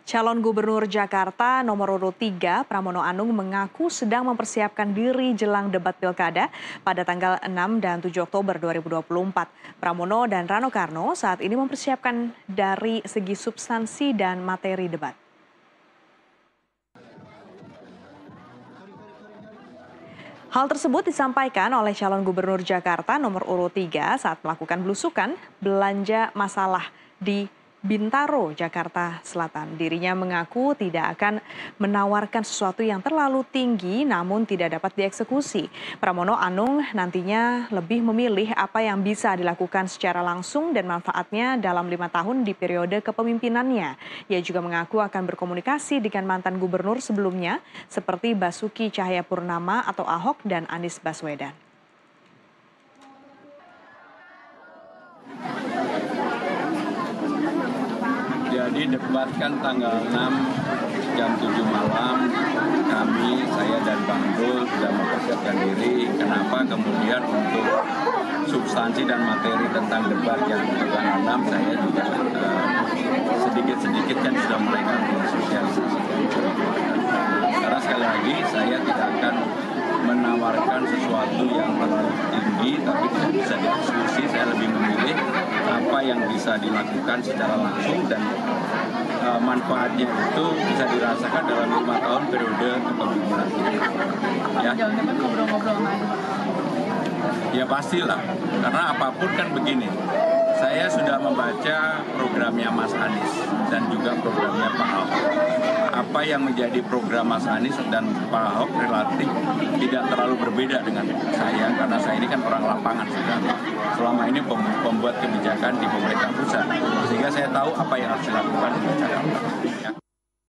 Calon Gubernur Jakarta nomor urut 3, Pramono Anung mengaku sedang mempersiapkan diri jelang debat pilkada pada tanggal 6 dan 7 Oktober 2024. Pramono dan Rano Karno saat ini mempersiapkan dari segi substansi dan materi debat. Hal tersebut disampaikan oleh calon gubernur Jakarta nomor urut 3 saat melakukan belusukan belanja masalah di Bintaro, Jakarta Selatan. Dirinya mengaku tidak akan menawarkan sesuatu yang terlalu tinggi namun tidak dapat dieksekusi. Pramono Anung nantinya lebih memilih apa yang bisa dilakukan secara langsung dan manfaatnya dalam 5 tahun di periode kepemimpinannya. Ia juga mengaku akan berkomunikasi dengan mantan gubernur sebelumnya seperti Basuki Cahayapurnama atau Ahok dan Anies Baswedan. Jadi debat kan tanggal 6 jam 7 malam, saya dan Bang Dul sudah mempersiapkan diri. Kenapa kemudian untuk substansi dan materi tentang debat yang tanggal 6 saya juga sedikit-sedikit kan sudah mulai mensosialisasikan. Karena sekali lagi saya tidak akan menawarkan sesuatu yang terlalu tinggi tapi tidak bisa dieksekusi. Saya lebih memilih apa yang bisa dilakukan secara langsung dan manfaatnya itu bisa dirasakan dalam 5 tahun periode kepemimpinan. Ya. Ya pastilah, karena apapun kan begini. Saya sudah membaca programnya Mas Anies dan juga programnya Pak Ahok. Apa yang menjadi program Mas Anies dan Pak Ahok relatif tidak terlalu berbeda dengan saya, karena saya ini kan orang lapangan sudah. Selama ini pembuat kebijakan di pemerintah pusat, sehingga saya tahu apa yang harus dilakukan di Jakarta.